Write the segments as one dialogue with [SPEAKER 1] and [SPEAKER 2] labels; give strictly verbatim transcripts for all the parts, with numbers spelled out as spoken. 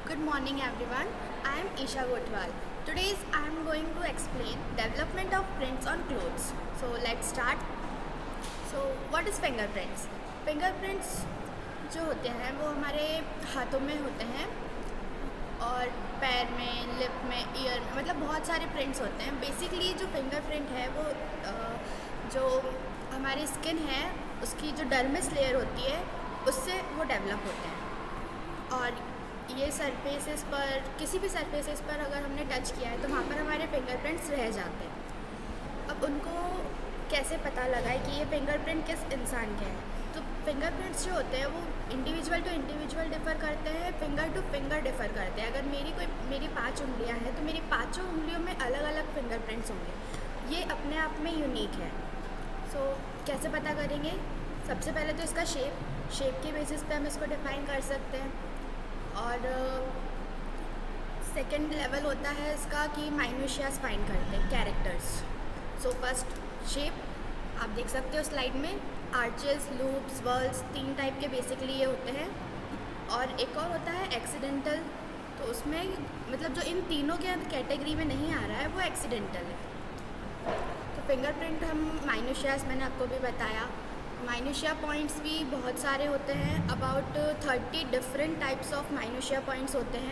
[SPEAKER 1] Good morning everyone. I am Isha Gotwal. Today I am going to explain development of prints on clothes. So let's start. So what is fingerprints? Fingerprints जो होते हैं वो हमारे हाथों में होते हैं और पैर में, लिप में, ईयर में, मतलब बहुत सारे प्रिंट्स होते हैं. बेसिकली जो फिंगरप्रिंट है वो जो हमारी स्किन है उसकी जो डर्मिस लेयर होती है उससे वो डेवलप होते हैं. और ये सरफेसेस पर, किसी भी सरफेसेस पर अगर हमने टच किया है तो वहाँ पर हमारे फिंगरप्रिंट्स रह जाते हैं. अब उनको कैसे पता लगा है कि ये फिंगरप्रिंट किस इंसान के हैं? तो फिंगरप्रिंट्स जो होते हैं वो इंडिविजुअल टू इंडिविजुअल डिफ़र करते हैं, फिंगर टू फिंगर डिफ़र करते हैं. अगर मेरी कोई मेरी पाँच उंगलियां हैं तो मेरी पाँचों उंगलियों में अलग अलग फिंगरप्रिंट्स होंगे. ये अपने आप में यूनिक है. सो so, कैसे पता करेंगे? सबसे पहले तो इसका शेप शेप के बेसिस पे हम इसको डिफ़ाइन कर सकते हैं. और सेकंड uh, लेवल होता है इसका कि माइन्यूशियास फाइंड करते हैं, कैरेक्टर्स. सो फर्स्ट शेप आप देख सकते हो स्लाइड में, आर्चेस, लूप्स, वर्ल्स, तीन टाइप के बेसिकली ये होते हैं. और एक और होता है एक्सीडेंटल. तो उसमें मतलब जो इन तीनों के कैटेगरी में नहीं आ रहा है वो एक्सीडेंटल है. तो फिंगरप्रिंट हम माइन्यूशियास, मैंने आपको भी बताया. माइन्यूशिया पॉइंट्स भी बहुत सारे होते हैं. About thirty different types of minutiae points होते हैं.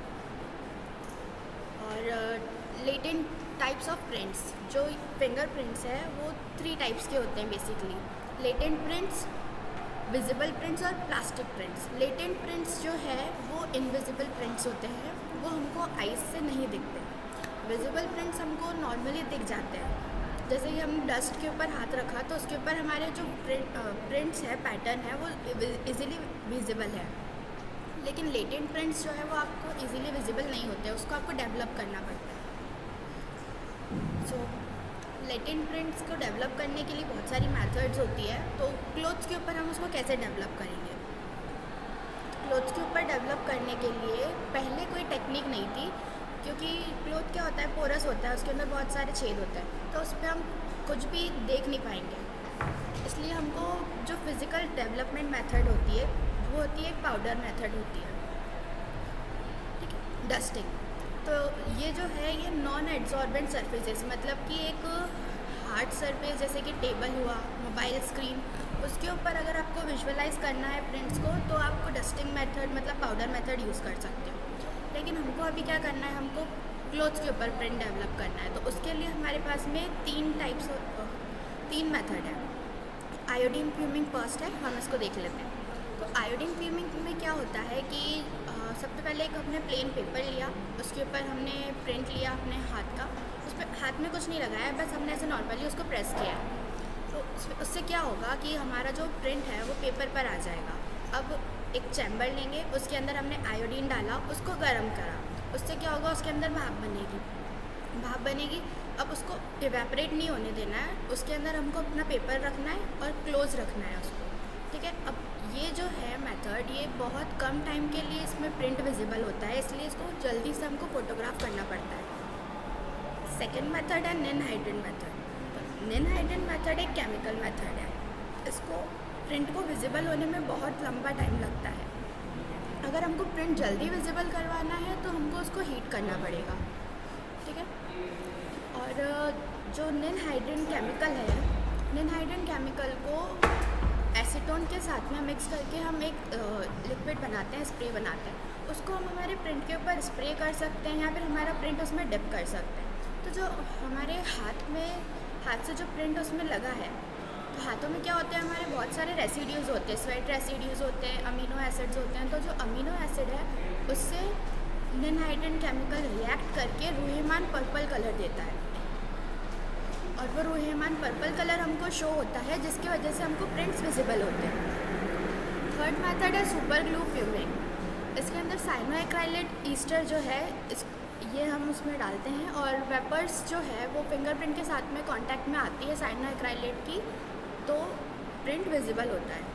[SPEAKER 1] और लेटेंट टाइप्स ऑफ प्रिंट्स, जो फिंगरप्रिंट्स है वो थ्री टाइप्स के होते हैं basically. Latent prints, visible prints और प्लास्टिक प्रिंट्स. लेटेंट प्रिंट्स जो है वो इनविजिबल प्रिंट्स होते हैं, वो हमको आइज से नहीं दिखते. विजिबल प्रिंट्स हमको नॉर्मली दिख जाते हैं. जैसे कि हम डस्ट के ऊपर हाथ रखा तो उसके ऊपर हमारे जो प्रिंट प्रिंट्स है, पैटर्न है, वो इजीली विजिबल है. लेकिन लेटेंट प्रिंट्स जो है वो आपको इजीली विजिबल नहीं होते, उसको आपको डेवलप करना पड़ता है. सो लेटेंट प्रिंट्स को डेवलप करने के लिए बहुत सारी मेथड्स होती है. तो क्लोथ्स के ऊपर हम उसको कैसे डेवलप करेंगे? क्लोथ्स के ऊपर डेवलप करने के लिए पहले कोई टेक्निक नहीं थी, क्योंकि क्लोथ क्या होता है, पोरस होता है, उसके अंदर बहुत सारे छेद होते हैं, तो उस पर हम कुछ भी देख नहीं पाएंगे. इसलिए हमको जो फिज़िकल डेवलपमेंट मेथड होती है वो होती है, एक पाउडर मेथड होती है. ठीक है, डस्टिंग. तो ये जो है ये नॉन एड्जॉर्बेंट सरफेसेस, मतलब कि एक हार्ड सरफेस जैसे कि टेबल हुआ, मोबाइल स्क्रीन, उसके ऊपर अगर आपको विजुअलाइज करना है प्रिंट्स को तो आपको डस्टिंग मेथड मतलब पाउडर मेथड यूज़ कर सकते हो. लेकिन हमको अभी क्या करना है, हमको क्लोथ्स के ऊपर प्रिंट डेवलप करना है. तो उसके लिए हमारे पास में तीन टाइप्स तीन मेथड है. आयोडीन फ्यूमिंग फर्स्ट है, हम इसको देख लेते हैं. तो आयोडीन फ्यूमिंग में क्या होता है कि सबसे पहले एक हमने प्लेन पेपर लिया, उसके ऊपर हमने प्रिंट लिया अपने हाथ का, उस पर हाथ में कुछ नहीं लगाया, बस हमने ऐसे नॉर्मली उसको प्रेस किया. तो उससे क्या होगा कि हमारा जो प्रिंट है वो पेपर पर आ जाएगा. अब एक चैम्बर लेंगे, उसके अंदर हमने आयोडीन डाला, उसको गर्म करा, उससे क्या होगा, उसके अंदर भाप बनेगी. भाप बनेगी, अब उसको इवेपोरेट नहीं होने देना है, उसके अंदर हमको अपना पेपर रखना है और क्लोज रखना है उसको. ठीक है. अब ये जो है मेथड, ये बहुत कम टाइम के लिए इसमें प्रिंट विजिबल होता है, इसलिए इसको जल्दी से हमको फोटोग्राफ करना पड़ता है. सेकेंड मेथड है निनहाइड्रेन मेथड. तो निनहाइड्रेन मेथड एक केमिकल मेथड है. इसको प्रिंट को विजिबल होने में बहुत लंबा टाइम लगता है. अगर हमको प्रिंट जल्दी विजिबल करवाना है तो हमको उसको हीट करना पड़ेगा. ठीक है. और जो निनहाइड्रेन केमिकल है, निनहाइड्रेन केमिकल को एसीटोन के साथ में मिक्स करके हम एक लिक्विड बनाते हैं, स्प्रे बनाते हैं. उसको हम हमारे प्रिंट के ऊपर स्प्रे कर सकते हैं या फिर हमारा प्रिंट उसमें डिप कर सकते हैं. तो जो हमारे हाथ में हाथ से जो प्रिंट उसमें लगा है, तो हाथों में क्या होता है, हमारे बहुत सारे रेसिड्यूज़ होते हैं, स्वेट रेसिड्यूज़ होते हैं, अमीनो एसिड्स होते हैं. तो जो अमीनो एसिड है उससे निनहाइड्रेन केमिकल रिएक्ट करके रूहेमान पर्पल कलर देता है, और वो रूहेमान पर्पल कलर हमको शो होता है, जिसकी वजह से हमको प्रिंट्स विजिबल होते हैं. थर्ड मेथड है सुपर ग्लू फ्यूमिंग. इसके अंदर साइनोएक्राइलेट ईस्टर जो है इस ये हम उसमें डालते हैं, और वेपर्स जो है वो फिंगरप्रिंट के साथ में कांटेक्ट में आती है साइनोएक्राइलेट की, तो प्रिंट विजिबल होता है.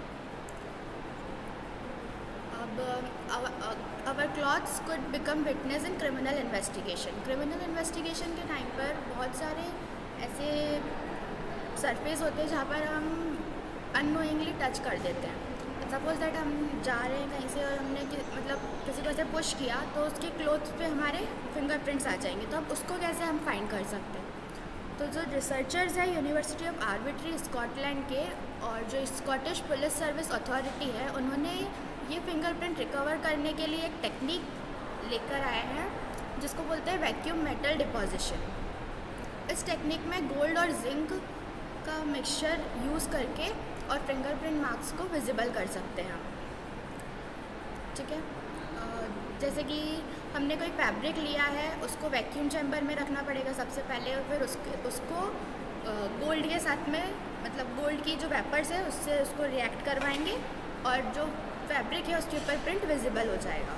[SPEAKER 1] अब our clothes could become witness in criminal investigation. Criminal investigation के टाइम पर बहुत सारे ऐसे सरफेस होते हैं जहाँ पर हम अननोइंगली टच कर देते हैं. सपोज दैट हम जा रहे हैं कहीं से और हमने कि मतलब किसी को ऐसे पुश किया तो उसके क्लोथ्स पे हमारे फिंगरप्रिंट्स आ जाएंगे। तो अब उसको कैसे हम फाइंड कर सकते हैं? तो जो रिसर्चर्स है यूनिवर्सिटी ऑफ आर्बिट्री स्कॉटलैंड के और जो स्कॉटिश पुलिस सर्विस अथॉरिटी है, उन्होंने ये फिंगरप्रिंट रिकवर करने के लिए एक टेक्निक लेकर आए हैं जिसको बोलते हैं वैक्यूम मेटल डिपोजिशन। इस टेक्निक में गोल्ड और जिंक का मिक्सचर यूज़ करके और फिंगरप्रिंट मार्क्स को विजिबल कर सकते हैं। ठीक है, जैसे कि हमने कोई फैब्रिक लिया है, उसको वैक्यूम चैम्बर में रखना पड़ेगा सबसे पहले, और फिर उसके उसको गोल्ड के साथ में, मतलब गोल्ड की जो वेपर्स है उससे उसको रिएक्ट करवाएंगे और जो फैब्रिक है उसके ऊपर प्रिंट विजिबल हो जाएगा।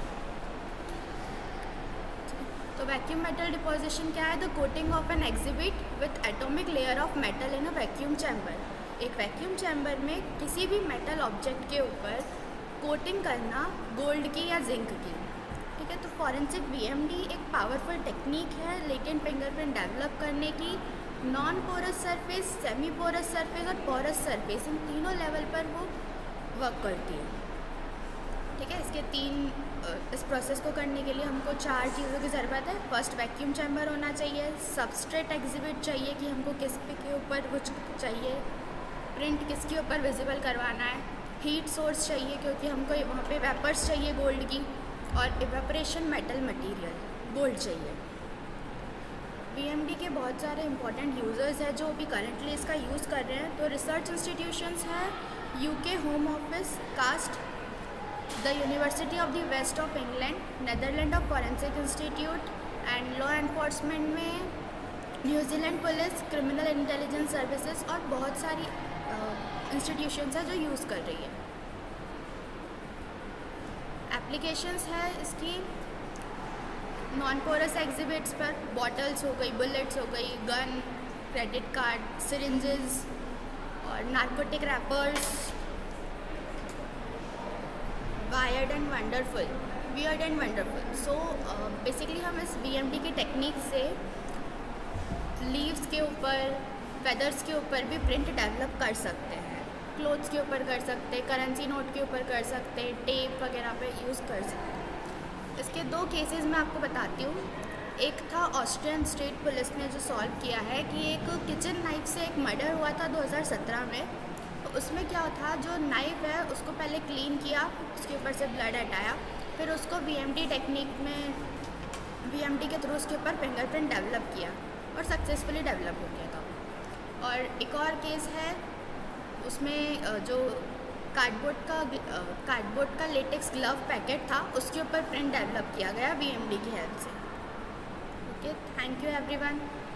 [SPEAKER 1] तो वैक्यूम मेटल डिपोजिशन क्या है? The coating of an exhibit with atomic layer of metal in a vacuum chamber. एक वैक्यूम चैम्बर में किसी भी मेटल ऑब्जेक्ट के ऊपर कोटिंग करना गोल्ड की या जिंक की। ठीक है, तो फॉरेंसिक वीएमडी एक पावरफुल टेक्निक है लेटेंट फिंगरप्रिंट डेवलप करने की। Non porous surface, semi porous surface और पोरस सरफेस, इन तीनों लेवल पर वो वर्क करती है। ठीक है, इसके तीन इस प्रोसेस को करने के लिए हमको चार चीज़ों की ज़रूरत है। फर्स्ट, वैक्यूम चैम्बर होना चाहिए। सबस्ट्रेट एग्जिबिट चाहिए कि हमको किस पे के ऊपर कुछ चाहिए, प्रिंट किसके ऊपर विजिबल करवाना है। हीट सोर्स चाहिए क्योंकि हमको वहाँ पे वेपर्स चाहिए गोल्ड की, और इवेपोरेशन मेटल मटेरियल गोल्ड चाहिए। वीएमडी के बहुत सारे इंपॉर्टेंट यूज़र्स हैं जो अभी करंटली इसका यूज़ कर रहे हैं। तो रिसर्च इंस्टीट्यूशंस हैं UK home office, cast, the university of the waste of England, Netherland of forensic institute, and law enforcement में New Zealand police, criminal intelligence services और बहुत सारी इंस्टीट्यूशंस है जो यूज़ कर रही है। एप्लीकेशंस है इसकी नॉन पोरस एग्जिबिट्स पर, बॉटल्स हो गई, बुलेट्स हो गई, गन, क्रेडिट कार्ड, सिरिंजेस और narcotic wrappers. Weird and wonderful, weird and wonderful. So basically हम इस वीएमडी की टेक्निक से लीव्स के ऊपर, फेदर्स के ऊपर भी प्रिंट डेवलप कर सकते हैं, क्लोथ्स के ऊपर कर सकते हैं, करेंसी नोट के ऊपर कर सकते हैं, टेप वगैरह पे यूज़ कर सकते हैं। इसके दो केसेस मैं आपको बताती हूँ। एक था ऑस्ट्रियन स्टेट पुलिस ने जो सॉल्व किया है कि एक किचन नाइफ से एक मर्डर हुआ था दो हज़ार सत्रह में। तो उसमें क्या था, जो नाइफ है उसको पहले क्लीन किया, उसके ऊपर से ब्लड हटाया, फिर उसको वीएमडी टेक्निक में वीएमडी के थ्रू उसके ऊपर फिंगरप्रिंट डेवलप किया और सक्सेसफुली डेवलप हो गया था। और एक और केस है, उसमें जो कार्डबोर्ड का कार्डबोर्ड का लेटेक्स ग्लव पैकेट था, उसके ऊपर प्रिंट डेवलप किया गया वीएमडी की हेल्प से। Okay, thank you everyone.